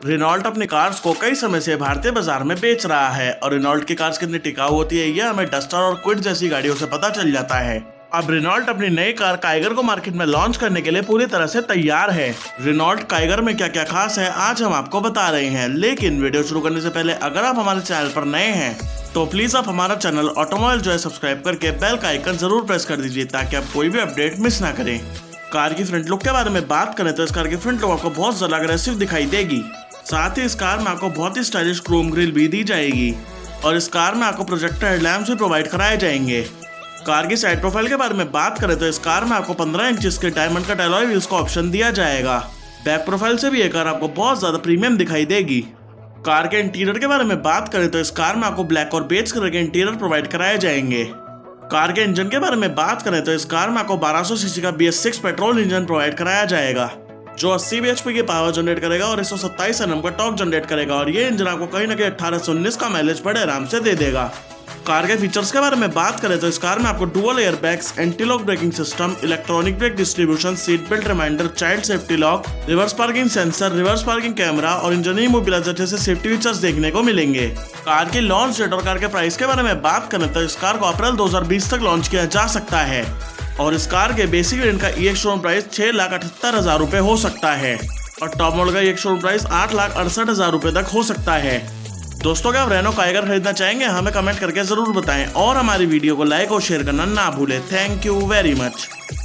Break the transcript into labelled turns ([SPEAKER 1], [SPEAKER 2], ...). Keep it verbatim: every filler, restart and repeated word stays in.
[SPEAKER 1] Renault अपनी cars को कई समय से भारतीय बाजार में बेच रहा है और रेनॉल्ट की कार्स कितनी टिकाऊ होती है यह हमें डस्टर और क्विड जैसी गाड़ियों से पता चल जाता है। अब रेनॉल्ट अपनी नई कार काइगर को मार्केट में लॉन्च करने के लिए पूरी तरह से तैयार है। रेनॉल्ट काइगर में क्या क्या खास है आज हम आपको बता रहे हैं, लेकिन वीडियो शुरू करने से पहले अगर आप हमारे चैनल पर नए हैं तो प्लीज आप हमारा चैनल ऑटोमोबाइल जो है सब्सक्राइब करके बेल का आइकन जरूर प्रेस कर दीजिए ताकि आप कोई भी अपडेट मिस ना करें। कार की फ्रंट लुक के बारे में बात करें तो इस कार की फ्रंट लुक आपको बहुत ज्यादा अग्रेसिव दिखाई देगी। साथ ही इस कार में आपको बहुत ही स्टाइलिश क्रोम ग्रिल भी दी जाएगी और इस कार में आपको प्रोजेक्टर हेडलैम्प्स भी प्रोवाइड कराए जाएंगे। कार की साइड प्रोफाइल के बारे में बात करें तो इस कार में आपको पंद्रह इंच के डायमंड कट अलॉय व्हील्स का ऑप्शन दिया जाएगा। बैक प्रोफाइल से भी ये कार आपको बहुत ज्यादा प्रीमियम दिखाई देगी। कार के इंटीरियर के बारे में बात करें तो इस कार में आपको ब्लैक और बेज कलर के इंटीरियर प्रोवाइड कराए जाएंगे। कार के इंजन के बारे में बात करें तो इस कार में आपको बारह सौ सीसी का B S six petrol engine provide कराया जाएगा जो अस्सी बी एच पी की पावर जनरेट करेगा और एक सौ सत्ताईस एन एम का टॉर्क जनरेट करेगा और ये इंजन आपको कहीं ना कहीं अठारह से उन्नीस का माइलेज बड़े आराम से दे देगा। कार के फीचर्स के बारे में बात करें तो इस कार में आपको dual air bags, anti lock braking system, electronic brake distribution, seat belt reminder, child safety lock, reverse parking sensor, reverse parking camera और इंजन इमोबिलाइजर जैसे सेफ्टी फीचर्स देखने को मिलेंगे। कार की लॉन्च डेट और कार के प्राइस के बारे में बात करें तो इस कार को अप्रैल दो हजार बीस तक लॉन्च किया जा सकता है और इस कार के बेसिक वेरिएंट का ई एक्स शोरूम प्राइस छह लाख अठहत्तर हजार रुपए हो सकता है और टॉप मॉडल का ई एक्स शोरूम प्राइस आठ लाख अड़सठ हजार रुपए तक हो सकता है। दोस्तों क्या आप रेनो काइगर खरीदना चाहेंगे हमें कमेंट करके जरूर बताएं और हमारी वीडियो को लाइक और शेयर करना ना भूलें। Thank you very much.